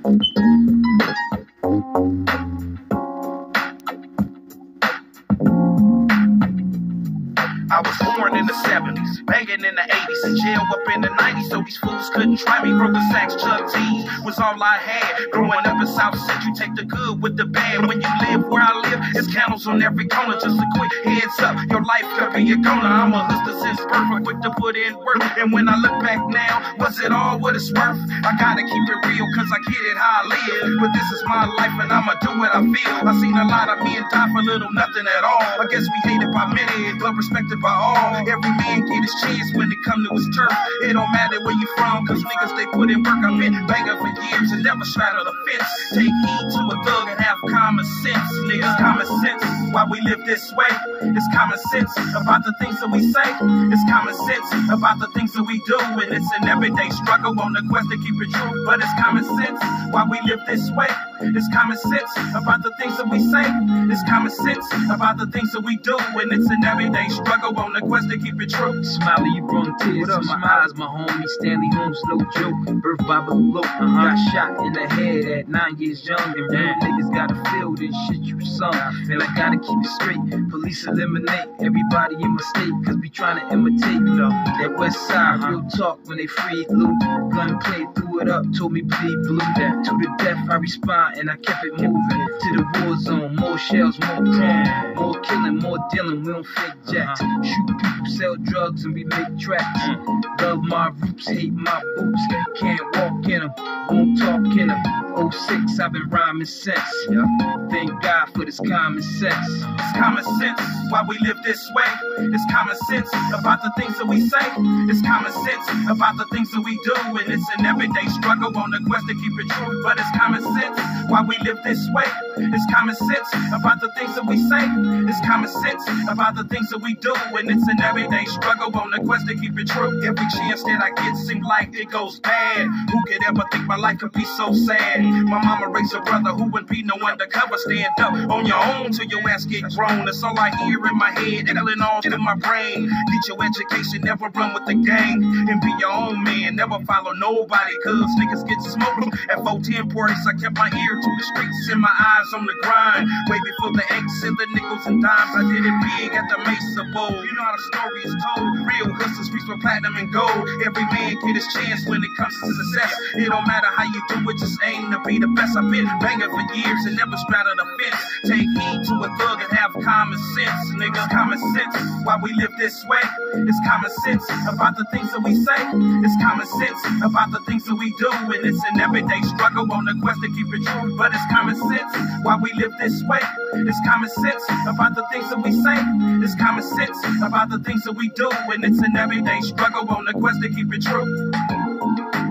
I was born in the 70s, banging in the 80s, in jail up in the 90s, so these fools couldn't try me. Broken sacks, Chuck T's was all I had. Growing up in South Central, take the good with the bad. When you live where I live, it's candles on every corner. Just a quick heads up, your life could be a goner. I'm a hustler since birth, I'm quick to put in work. And when I look back now, was it all what it's worth? I gotta keep it real, cause I get it how I live. But this is my life and I'ma do what I feel. I seen a lot of men die for little nothing at all. I guess we hated by many, but respected by all. Every man get his chance when it come to his turf. It don't matter where you from, cause niggas they put in work. I've been banging for years and never straddled a fence. Take heed to a thug and have common sense, niggas. Common sense, why we live this way. It's common sense about the things that we say. It's common sense about the things that we do. And it's an everyday struggle on the quest to keep it true. But it's common sense why we live this way. It's common sense about the things that we say. It's common sense about the things that we do. And it's an everyday struggle on the quest to keep it true. Smiley, you brought tears to my eyes, my homie. Stanley Holmes, no joke. Birth BABALOU. Got shot in the head at 9 years young. And real niggas gotta feel this shit you sung. And I gotta keep it straight. Police eliminate everybody in my state, cause we trying to imitate, you know, that west side. Real talk when they freed Lou. Gunplay, threw it up, told me bleed blue. To the death I respond and I kept it moving. To the war zone, more shells, more chrome. More killing, more dealing, we don't fake jacks. Shoot people, sell drugs and we make tracks. Love my roots, hate my boots. Can't walk in them, won't talk in them. 06, I've been rhyming since. Thank God for this common sense. It's common sense why we live this way. It's common sense about the things that we say. It's common sense about the things that we do. And it's an everyday struggle on the quest to keep it true. But it's common sense why we live this way. It's common sense about the things that we say. It's common sense about the things that we do. And it's an everyday struggle on the quest to keep it true. Every chance that I get seems like it goes bad. Who could ever think my life could be so sad? My mama raised a brother who wouldn't be no undercover. Stand up on your own till your ass get grown. That's all I hear in my head, echoing all through my brain. Get your education, never run with the gang. And be your own man, never follow nobody, cause niggas get smoked. At 410 parties, I kept my ear to the streets and my eyes on the grind. Way before the X and the nickels and dimes, I did it big at the Mesa Bowl. You know how the story is told. Real hustlers reach for platinum and gold. Every man get his chance when it comes to success. It don't matter how you do it, just aim to be the best. I've been banging for years and never straddled a fence. Take heed to a thug and have common sense, nigga. Common sense why we live this way. It's common sense about the things that we say. It's common sense about the things that we do. And it's an everyday struggle on the quest to keep it true. But it's common sense why we live this way. It's common sense about the things that we say. It's common sense about the things that we do. And it's an everyday struggle on the quest to keep it true.